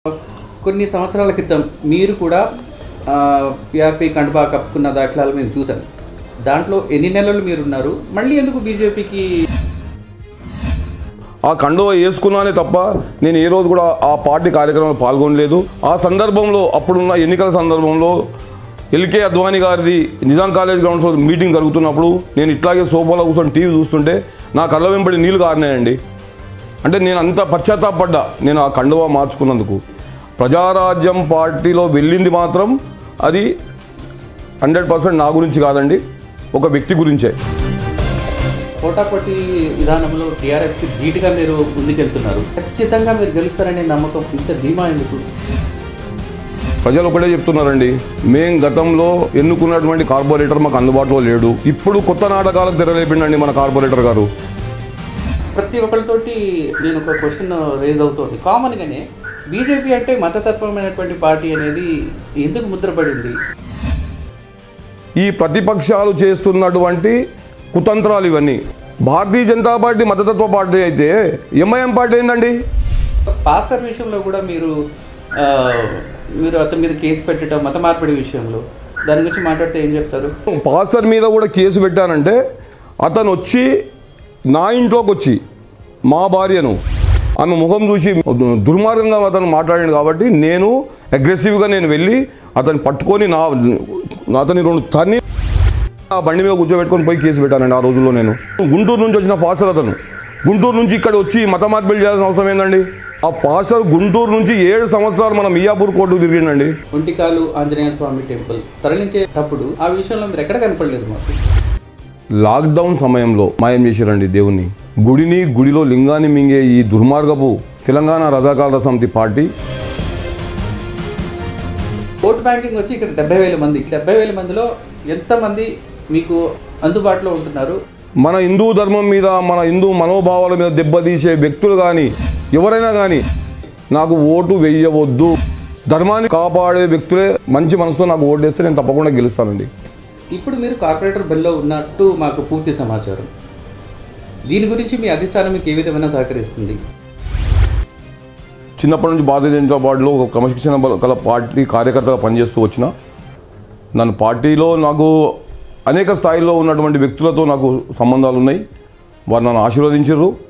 కొన్ని సంవత్సరాల క్రితం మీరు కూడా పిఆర్పి కండువా కప్పుకున్న దాఖలాలు మేము చూసాం. దాంట్లో ఎన్ని నెలలు మీరు ఉన్నారు, మళ్ళీ ఎందుకు బీజేపీకి? ఆ కండువా వేసుకున్నానే తప్ప నేను ఏ రోజు కూడా ఆ పార్టీ కార్యక్రమంలో పాల్గొనలేదు. ఆ సందర్భంలో అప్పుడున్న ఎన్నికల సందర్భంలో ఎల్కే అద్వానీ గారిది నిజాం కాలేజ్ గ్రౌండ్స్లో మీటింగ్ జరుగుతున్నప్పుడు నేను ఇట్లాగే సోఫాలో కూర్చొని టీవీ చూస్తుంటే నా కళ్ళ వెంబడి నీళ్ళు కారినాయండి. అంటే నేను అంత పశ్చాత్తాపడ్డా నేను ఆ కండువా మార్చుకున్నందుకు. ప్రజారాజ్యం పార్టీలో వెళ్ళింది మాత్రం అది 100% నా గురించి కాదండి, ఒక వ్యక్తి గురించే. పోటాపోటీ విధానంలో టీఆర్ఎస్కి ధీటుగా మీరు ముందుకెళ్తున్నారు. ఖచ్చితంగా మీరు గెలుస్తారనే నమ్మకం, ఇంత ధీమా ఎందుకు? ప్రజలు ఒకటే చెప్తున్నారండి, మేం గతంలో ఎన్నుకున్నటువంటి కార్పొరేటర్ మాకు అందుబాటులో లేడు. ఇప్పుడు కొత్త నాటకాలకు తెరలేపిండండి మన కార్పొరేటర్ గారు. ప్రతి ఒక్కరితోటి నేను ఒక క్వశ్చన్ రేజ్ అవుతుంది కామన్గానే, బీజేపీ అంటే మతతత్వమైనటువంటి పార్టీ అనేది ఎందుకు ముద్రపడింది? ఈ ప్రతిపక్షాలు చేస్తున్నటువంటి కుతంత్రాలు ఇవన్నీ. భారతీయ జనతా పార్టీ మతతత్వ పార్టీ అయితే ఎంఐఎం పార్టీ ఏందండి? పాస్టర్ విషయంలో కూడా మీరు అతని మీద కేసు పెట్టడం, మత మార్పిడి విషయంలో దాని గురించి మాట్లాడితే ఏం చెప్తారు? పాస్టర్ మీద కూడా కేసు పెట్టానంటే అతను వచ్చి నా ఇంట్లోకి వచ్చి మా భార్యను ఆమె ముఖం చూసి దుర్మార్గంగా అతను మాట్లాడాడు కాబట్టి నేను అగ్రెసివ్గా నేను వెళ్ళి అతన్ని పట్టుకొని అతని 2 తన్ని ఆ బండి మీద కూర్చోబెట్టుకొని పోయి కేసు పెట్టానండి. ఆ రోజుల్లో నేను గుంటూరు నుంచి వచ్చిన పాస్టర్, అతను గుంటూరు నుంచి ఇక్కడ వచ్చి మత మార్పిడి చేయాల్సిన అవసరం ఏందండి? ఆ పాస్టర్ గుంటూరు నుంచి 7 సంవత్సరాలు మన మియాపూర్ కోర్టుకు తిరిగిండండి. ఒంటికాలు ఆంజనేయ స్వామి టెంపుల్ తరలించేటప్పుడు ఆ విషయంలో మీరు ఎక్కడ కనపడలేదు మాకు. లాక్డౌన్ సమయంలో మాయం చేశారండి దేవుణ్ణి. గుడిలో లింగాన్ని మింగే ఈ దుర్మార్గపు తెలంగాణ రజాకాల సమితి పార్టీ. ఓట్ బ్యాంకింగ్ వచ్చి ఇక్కడ 70,000 మంది. 70,000 మందిలో ఎంతమంది మీకు అందుబాటులో ఉంటున్నారు? మన హిందూ ధర్మం మీద, మన హిందూ మనోభావాల మీద దెబ్బతీసే వ్యక్తులు కానీ ఎవరైనా కానీ నాకు ఓటు వేయవద్దు. ధర్మాన్ని కాపాడే వ్యక్తులే మంచి మనసుతో నాకు ఓటు వేస్తే నేను తప్పకుండా గెలుస్తానండి. ఇప్పుడు మీరు కార్పొరేటర్ బెల్లో ఉన్నట్టు మాకు పూర్తి సమాచారం. దీని గురించి మీ అధిష్టానం మీకు ఏ విధమైన సహకరిస్తుంది? చిన్నప్పటి నుంచి భారతీయ జనతా పార్టీలో ఒక క్రమశిక్షణ గల పార్టీ కార్యకర్తగా పనిచేస్తూ వచ్చిన నన్ను పార్టీలో నాకు అనేక స్థాయిలో ఉన్నటువంటి వ్యక్తులతో నాకు సంబంధాలు ఉన్నాయి. వారు నన్ను ఆశీర్వదించారు.